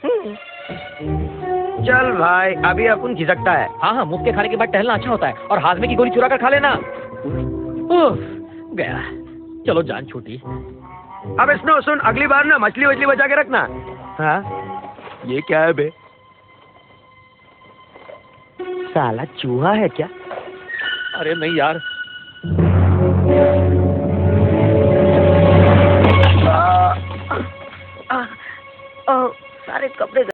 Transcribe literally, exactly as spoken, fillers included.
चल भाई, अभी अपन खिसकता है। हाँ हाँ, मुफ्त के खाने के बाद टहलना अच्छा होता है, और हाजमे की गोली चुरा कर खा लेना। उफ, गया। चलो जान छूटी। अब स्नो सुन, अगली बार ना मछली वछली बचा के रखना। हाँ, ये क्या है बे? साला चूहा है क्या? अरे नहीं यार। आ, आ, आ, सारे कपड़े